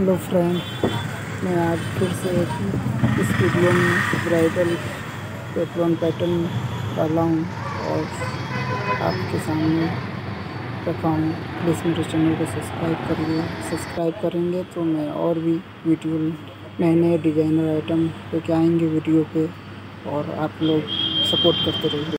Hello friend, मैं आज फिर से इस वीडियो में ब्राइडल पेट्रोन पैटर्न डाला हूँ और आपके सामने रखा हूँ। प्लीज़ मेरे चैनल को सब्सक्राइब करिए। सब्सक्राइब करेंगे तो मैं और भी वीडियो नए नए डिज़ाइनर आइटम लेके आएंगे वीडियो पे, और आप लोग सपोर्ट करते रहिए।